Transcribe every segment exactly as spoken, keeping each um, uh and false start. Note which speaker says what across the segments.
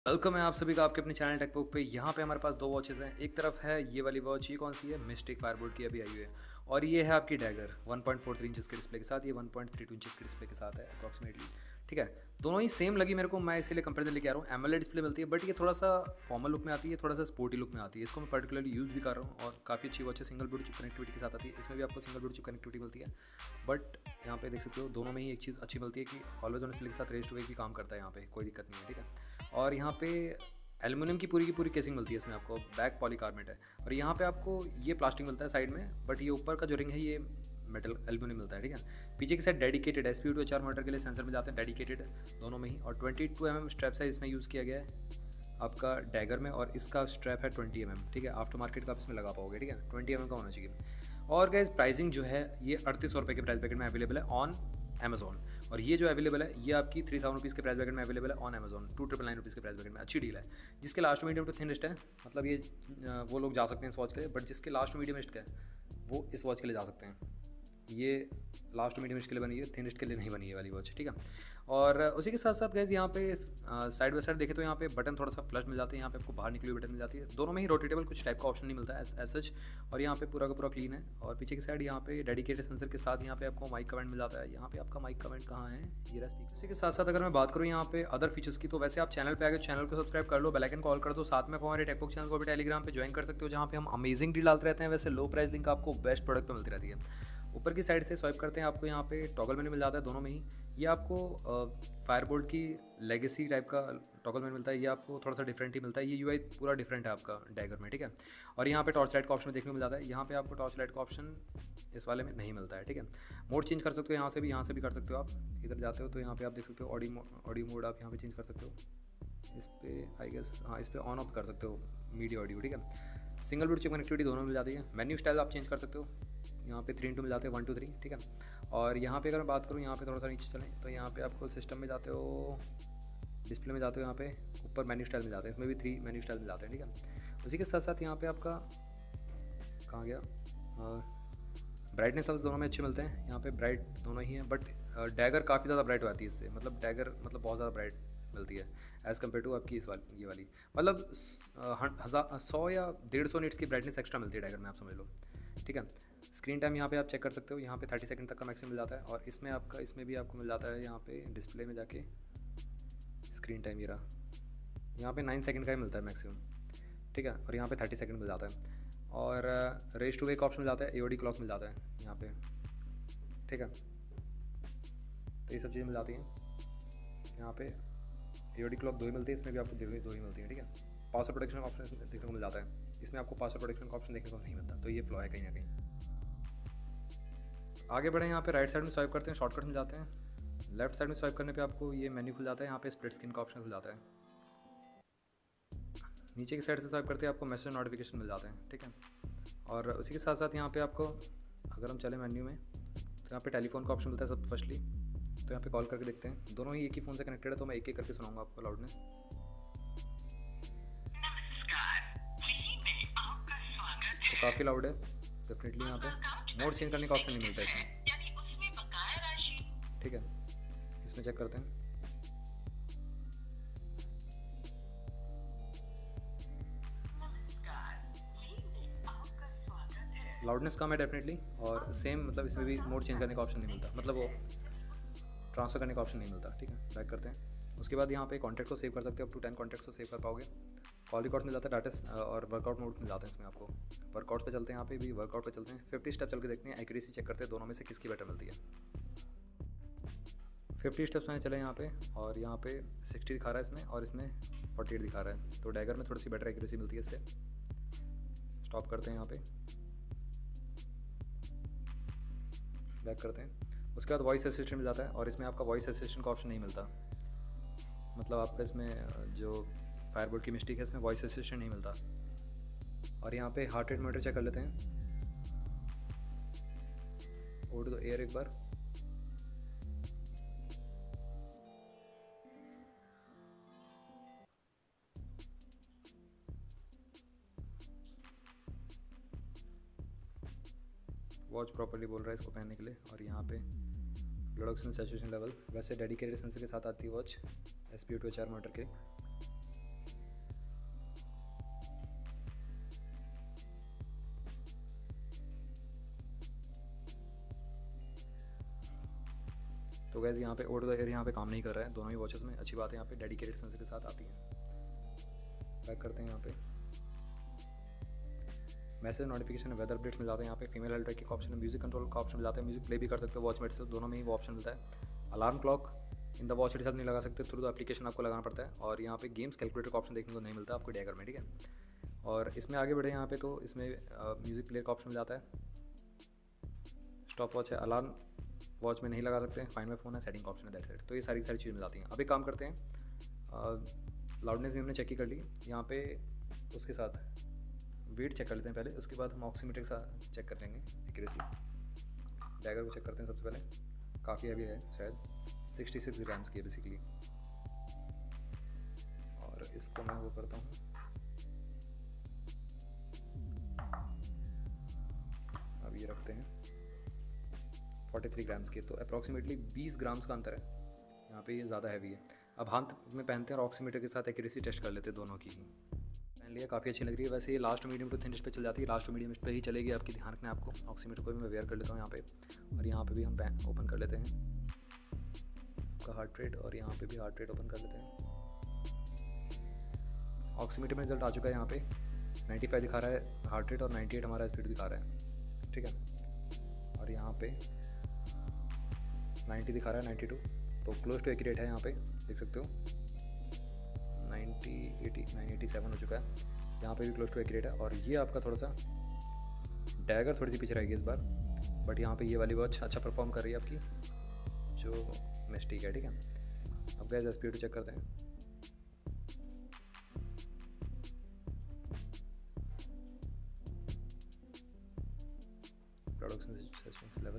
Speaker 1: Welcome है आप सभी का आपके अपने चैनल टेकबुक पे। यहाँ पे हमारे पास दो वॉचेस हैं। एक तरफ है ये वाली वॉच, ये कौन सी है, मिस्टिक फायरबोल्ट की अभी आई हुई है, और ये है आपकी dagger one point four three inches के डिस्प्ले के साथ, ये one point three two inches के डिस्प्ले के साथ है अप्रॉक्सीमेटली। ठीक है, दोनों ही सेम लगी मेरे को, मैं इसीलिए कंपेरिजन लेके आ रहा हूँ। एमोलेड डिस्प्ले मिलती है, बट ये थोड़ा सा फॉर्मल लुक में आती है, थोड़ा सा स्पोर्टी लुक में आती है। इसको मैं पर्टिकुलरली यूज़ भी कर रहा हूँ और काफ़ी अच्छी वॉच है, सिंगल ब्लूटूथ चिप कनेक्टिविटी के साथ आती है। इसमें भी आपको सिंगल ब्लूटूथ चिप कनेक्टिविटी मिलती है, बट यहाँ पे देख सकते हो दोनों में ही एक चीज़ अच्छी मिलती है कि ऑलवेज ऑन डिस्प्ले के साथ रेस टू वेक भी काम करता है, यहाँ पे कोई दिक्कत नहीं है। ठीक है, और यहाँ पे एल्युमिनियम की पूरी की पूरी केसिंग मिलती है इसमें आपको, बैक पॉलीकार्बोनेट है, और यहाँ पे आपको ये प्लास्टिक मिलता है साइड में, बट ये ऊपर का जो रिंग है ये मेटल एल्युमिनियम मिलता है। ठीक है, पीछे की side dedicated S P two H R motor के लिए सेंसर मिल जाते हैं, डेडिकेटेड दोनों में ही, और twenty two M M straps है इसमें यूज़ किया गया है आपका डैगर में, और इसका स्ट्रैप है ट्वेंटी एम एम। ठीक है, आफ्टर मार्केट का आप इसमें लगा पाओगे। ठीक है, ट्वेंटी एम एम का होना चाहिए। और गाइस प्राइसिंग जो है ये अड़तीस सौ रुपये के प्राइस ब्रैकेट में अवेलेबल है ऑन अमेजॉन, और ये जो अवेलेबल है ये आपकी थ्री थाउजेंड रुपीज़ के प्राइस ब्रैकेट में अवेलेबल है on Amazon, two triple nine rupees के प्राइस ब्रैकेट में। अच्छी डील है। जिसके लास्ट मीडियम टू थिनिस्ट है, मतलब ये वो लोग जा सकते हैं इस वॉच के लिए, बट जिसके लास्ट मीडियमिस्ट का है वो इस वॉच के लिए जा सकते हैं। ये लास्ट मीडियमिस्ट के लिए बनी है, थिनिस्ट के लिए नहीं बनी है वाली वॉच। ठीक है, और उसी के साथ साथ गैस यहाँ पे साइड बाई साइड देखें तो यहाँ पे बटन थोड़ा सा फ्लश मिल जाते हैं, यहाँ पे आपको बाहर निकली हुई बटन मिल जाती है। दोनों में ही रोटेटेबल कुछ टाइप का ऑप्शन नहीं मिलता है एज सच, और यहाँ पे पूरा का पूरा क्लीन है। और पीछे की साइड यहाँ पे डेडिकेटेड सेंसर के साथ यहाँ पे आपको माइक कमेंट मिल जाता है। यहाँ पे आपका माइक कमेंट कहाँ है, ये रहा स्पीकर। उसी के साथ साथ अगर मैं बात करूँ यहाँ पे अदर फीचर्स की, तो वैसे आप चैनल पे आगे चैनल को सब्सक्राइब कर लो, बेल आइकन कॉल कर दो, साथ में हमारे टेकबुक चैनल को भी टेलीग्राम पे ज्वाइन कर सकते हो, जहाँ पे हम अमेजिंग डील डालते रहते हैं। वैसे लो प्राइस लिंक आपको बेस्ट प्रोडक्ट पे मिलती रहती है। ऊपर की साइड से स्वाइप करते हैं आपको यहाँ पे टॉगल मेन्यू मिल जाता है दोनों में ही। ये आपको फायरबोल्ट की लेगेसी टाइप का टॉगल मेन्यू मिलता है, ये आपको थोड़ा सा डिफरेंट ही मिलता है। ये यूआई पूरा डिफरेंट है आपका डैगर में। ठीक है, और यहाँ पे टॉर्च लाइट का ऑप्शन देखने को मिल जाता है। यहाँ पे आपको टॉर्च लाइट का ऑप्शन इस वाले में नहीं मिलता है। ठीक है, मोड चेंज कर सकते हो यहाँ से भी, यहाँ से भी कर सकते हो। आप इधर जाते हो तो यहाँ पे आप देख सकते हो ऑडियो ऑडियो मोड आप यहाँ पे चेंज कर सकते हो। इस पर आई गेस हाँ, इस पर ऑन ऑफ कर सकते हो मीडिया ऑडियो। ठीक है, सिंगल ब्लूटूथ चिप कनेक्टिविटी दोनों मिल जाती है। मेन्यू स्टाइल आप चेंज कर सकते हो, यहाँ पे थ्री इंटू मिल जाते हैं, वन टू थ्री। ठीक है, और यहाँ पे अगर मैं बात करूँ, यहाँ पे थोड़ा सा नीचे चलें तो यहाँ पे आपको सिस्टम में जाते हो, डिस्प्ले में जाते हो, यहाँ पे ऊपर मेन्यू स्टाइल मिल जाते हैं, इसमें भी थ्री मेन्यू स्टाइल मिल जाते हैं। ठीक है, उसी के साथ साथ यहाँ पे आपका कहाँ गया, ब्राइटनेस लेवल्स दोनों में अच्छे मिलते हैं। यहाँ पे ब्राइट दोनों ही हैं, बट डैगर काफ़ी ज़्यादा ब्राइट हो जाती है इससे, मतलब डैगर मतलब बहुत ज़्यादा ब्राइट मिलती है एज़ कम्पेयर टू आपकी इस वाली ये वाली, मतलब हज़ार सौ या डेढ़ सौ निट्स की ब्राइटनेस एक्स्ट्रा मिलती है डैगर में, आप समझ लो। ठीक है, स्क्रीन टाइम यहाँ पे आप चेक कर सकते हो, यहाँ पे थर्टी सेकंड तक का मैक्सिमम मिल जाता है, और इसमें आपका इसमें भी आपको मिल जाता है यहाँ पे डिस्प्ले में जाके स्क्रीन टाइम, ये रहा यहाँ पे नाइन सेकंड का ही मिलता है मैक्सिमम। ठीक है, और यहाँ पे थर्टी सेकंड मिल जाता है, और रेस टू वेक ऑप्शन मिल जाता है, एओडी क्लॉक मिल जाता है यहाँ पे। ठीक है, तो ये सब चीज़ें मिल जाती हैं यहाँ पे। एओडी क्लॉक दो ही मिलती है, इसमें भी आपको दो ही दो ही मिलती है। ठीक है, पासवर्ड प्रोटेक्शन का ऑप्शन देखने को मिल जाता है, इसमें आपको पासवर्ड प्रोटेक्शन का ऑप्शन देखने को नहीं मिलता, तो ये फ्लॉ है कहीं ना कहीं। आगे बढ़े, यहाँ पे राइट साइड में स्वाइप करते हैं, शॉर्टकट मिल जाते हैं। लेफ्ट साइड में स्वाइप करने पे आपको ये मेन्यू खुल जाता है, यहाँ पे स्प्लिट स्क्रीन का ऑप्शन खुल जाता है। नीचे की साइड से स्वाइप करते हैं, आपको मैसेज नोटिफिकेशन मिल जाते हैं। ठीक है, और उसी के साथ साथ यहाँ पे आपको अगर हम चले मेन्यू में तो यहाँ पे टेलीफोन का ऑप्शन मिलता है सब फर्स्टली, तो यहाँ पे कॉल करके देखते हैं। दोनों ही एक ही फ़ोन से कनेक्टेड है, तो मैं एक एक करके सुनाऊंगा आपको लाउडनेस। तो काफ़ी लाउड है डेफिनेटली। यहाँ पे मोड चेंज करने का ऑप्शन नहीं मिलता इसमें। ठीक है, इसमें चेक करते हैं। लाउडनेस कम है डेफिनेटली, और सेम मतलब इसमें भी मोड चेंज करने का ऑप्शन नहीं मिलता, मतलब वो ट्रांसफ़र करने का ऑप्शन नहीं मिलता। ठीक है, बैक करते हैं। उसके बाद यहाँ पे कॉन्टैक्ट को सेव कर सकते हो, अप टू टेन कॉन्टैक्ट को सेव कर पाओगे। कॉल रिकॉर्ड मिल जाता है, डाटा और वर्कआउट मोड मिल जाता है इसमें आपको। वर्कआउट पे चलते हैं, यहाँ पे भी वर्कआउट पे चलते हैं, फिफ्टी स्टेप चल के देखते हैं, एक्यूरेसी चेक करते हैं दोनों में से किसकी बेटर मिलती है। फिफ्टी स्टेप्स में चले यहाँ पे, और यहाँ पे सिक्सटी दिखा रहा है इसमें, और इसमें फोर्टी एट दिखा रहा है, तो डैगर में थोड़ी सी बेटर एक्यूरेसी मिलती है इससे। स्टॉप करते हैं यहाँ पे, बैक करते हैं। उसके बाद वॉइस असिस्टेंट मिल जाता है, और इसमें आपका वॉइस असिस्टेंट का ऑप्शन नहीं मिलता, मतलब आपका इसमें जो फायरबोल्ट की मिस्टेक है, इसमें वॉइस असिस्टेंट नहीं मिलता। और यहाँ पे हार्ट रेट मीटर चेक कर लेते हैं, ओवर टू द एयर एक बार। वॉच प्रॉपर्ली बोल रहा है इसको पहनने के लिए। और यहाँ पे ब्लड ऑक्सीजन सैचुरेशन लेवल, वैसे डेडिकेटेड सेंसर के साथ आती है watch S P two H R motor के। तो गैस यहाँ पे ओवर द एयर यहाँ पे काम नहीं कर रहा है दोनों ही वॉचेस में। अच्छी बात है, यहाँ पे डेडिकेटेड सेंसर के साथ आती है। बैक करते हैं यहाँ पे, मैसेज नोटिफिकेशन वेदर अपडेट्स मिल जाते हैं यहाँ पे। फीमेल हेल्थ ट्रैकिंग का ऑप्शन है, म्यूजिक कंट्रोल का ऑप्शन मिल जाता है। म्यूजिक प्ले भी कर सकते हो वॉच में इटसेल्फ, दोनों में ही वो ऑप्शन मिलता है। Alarm clock in the watch itself नहीं लगा सकते, थ्रू द एप्लीकेशन आपको लगाना पड़ता है। और यहाँ पे गेम्स कैलकुलेटर का ऑप्शन देखने को नहीं मिलता आपको डैगर में, ठीक है। और इसमें आगे बढ़े यहाँ पे तो इसमें म्यूज़िक प्लेयर का ऑप्शन मिल जाता है। स्टॉप वॉच है, अलार्म वॉच में नहीं लगा सकते, फाइंड माय फोन है, सेटिंग का ऑप्शन है, दैट्स इट। तो ये सारी सारी चीज़ें मिल जाती हैं। अभी काम करते हैं, लाउडनेस भी हमने चेक ही कर ली यहाँ पे, उसके साथ वेट चेक कर लेते हैं पहले, उसके बाद हम ऑक्सीमीटर के साथ चेक कर लेंगे एक्यूरेसी। डैगर को चेक करते हैं सबसे पहले, काफ़ी हैवी है शायद, सिक्सटी सिक्स ग्राम्स की है बेसिकली। और इसको मैं वो करता हूँ, अब ये रखते हैं तैंतालीस ग्राम्स के, तो अप्रॉक्सीमेटली बीस ग्राम्स का अंतर है यहाँ पे, ये ज़्यादा हैवी है। अब हाथ में पहनते हैं और ऑक्सीमीटर के साथ एक्यूरेसी टेस्ट कर लेते हैं दोनों की ही। पहन लिया, काफ़ी अच्छी लग रही है। वैसे ये लास्ट मीडियम टू थिनिश पे चल जाती है, लास्ट टू मीडियम पे ही चलेगी आपकी, ध्यान रखना आपको। ऑक्सीमीटर को भी मैं वेयर कर लेता हूँ यहाँ पे, और यहाँ पे भी हम ओपन कर लेते हैं आपका हार्ट रेट, और यहाँ पे भी हार्ट रेट ओपन कर लेते हैं। ऑक्सीमीटर में रिजल्ट आ चुका है यहाँ पे, पचानवे दिखा रहा है हार्ट रेट और अट्ठानवे हमारा स्पीड दिखा रहा है, ठीक है। और यहाँ पे नब्बे दिखा रहा है, बानवे, तो क्लोज टू एक्यूरेट है यहाँ पे, देख सकते हो। नब्बे, अस्सी, नौ सौ सत्तासी हो चुका है, यहाँ पे भी क्लोज टू एक्यूरेट है। और ये आपका थोड़ा सा डैगर थोड़ी सी पीछे रहेगी इस बार, बट यहाँ पे ये वाली वॉच अच्छा परफॉर्म कर रही है आपकी, जो मिस्टिक है, ठीक है। अब गैस एसपीओ चेक करते हैं। प्रोडक्शन लेवल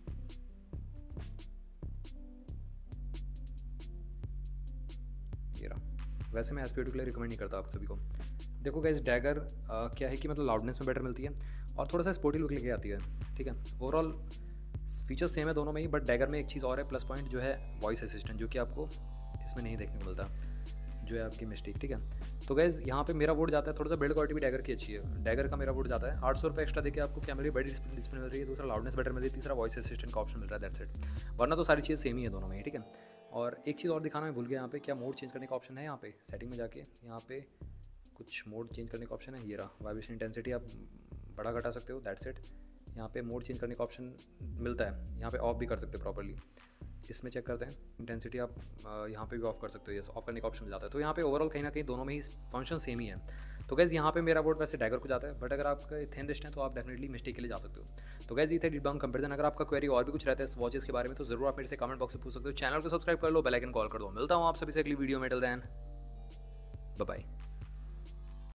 Speaker 1: ये रहा। वैसे मैं एसपीओ के लिए रिकमेंड नहीं करता आप सभी को। देखो गाइस, डैगर क्या है कि मतलब लाउडनेस में बेटर मिलती है और थोड़ा सा स्पोर्टी लुक लेके आती है, ठीक है। ओवरऑल फीचर सेम है दोनों में ही, बट डैगर में एक चीज़ और है प्लस पॉइंट, जो है वॉइस असिस्टेंट, जो कि आपको इसमें नहीं देखने को मिलता, जो है आपकी मिस्टेक, ठीक है। तो गाइस यहाँ पे मेरा वोट जाता है, थोड़ा सा बिल्ड क्वालिटी भी डैगर की अच्छी है, डैगर का मेरा वोट जाता है आठ सौ रुपये एक्स्ट्रा देके आपको क्या मिल रही है, बड़ी डिस्प्ले मिल रही है, दूसरा लाउडनेस बेटर मिल रही है, तीसरा वॉइस असिस्टेंट का ऑप्शन मिल रहा है, दैट्स इट। वरना तो सारी चीज़ें सेम ही है दोनों में ही, ठीक है। और एक चीज़ और दिखाना मैं भूल गया, यहाँ पे क्या मोड चेंज करने का ऑप्शन है, यहाँ पे सेटिंग में जाके यहाँ पे कुछ मोड चेंज करने का ऑप्शन है, ये रहा। वाइब्रेशन इंटेंसिटी आप बड़ा घटा सकते हो, दैट्स इट। यहाँ पे मोड चेंज करने का ऑप्शन मिलता है, यहाँ पे ऑफ भी कर सकते हो प्रॉपर्ली। इसमें चेक करते हैं इंटेंसिटी, आप यहाँ पे भी ऑफ कर सकते हो, यस ऑफ करने का ऑप्शन मिल जाता है। तो यहाँ पे ओवरऑल कहीं ना कहीं दोनों में ही फंक्शन सेम ही है। तो गैस यहाँ पे मेरा वोट वैसे डैगर को जाता है, बट अगर आपका थिन रिस्ट है तो आप डेफिनेटली मिस्टेक के लिए जा सकते हो। तो गैस ये थे डिबाउंड कंपेरिजन। अगर आपका क्वेरी और भी कुछ रहता है इस वॉचेस के बारे में तो जरूर आप मेरे से कमेंट बॉक्स में पूछ सकते हो। चैनल को सब्सक्राइब कर लो, बेल आइकन कॉल कर दो। मिलता हूँ आप सभी से अगली वीडियो में, टिल देन बाय बाय।